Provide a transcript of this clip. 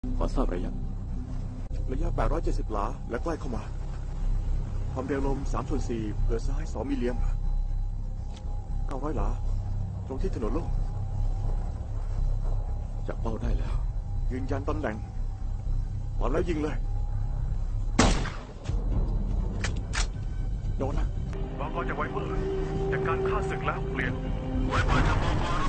ขอทราบระยะ 870 หลาและใกล้เข้ามาความเร็วลม3/4เผื่อซ้าย2 มิลลิเมตร900 หลาตรงที่ถนนโล่งจับเป้าได้แล้วยืนยันตำแหน่งพร้อมแล้วยิงเลยโดนนะบางกรจากไวเปอร์จากการฆ่าศึกแล้วเปลี่ยนไวเปอร์จากบางกร